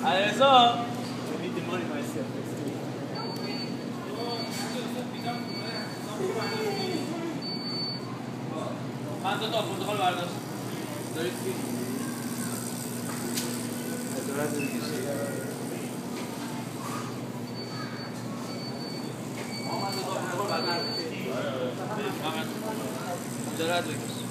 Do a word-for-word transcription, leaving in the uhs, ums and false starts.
علیرضا ببین دیمانی مایسته من دو تا پرتقال برداشت دارید کی؟ دارد بگیشید من دو تا پرتقال برداشت دارد بگیشید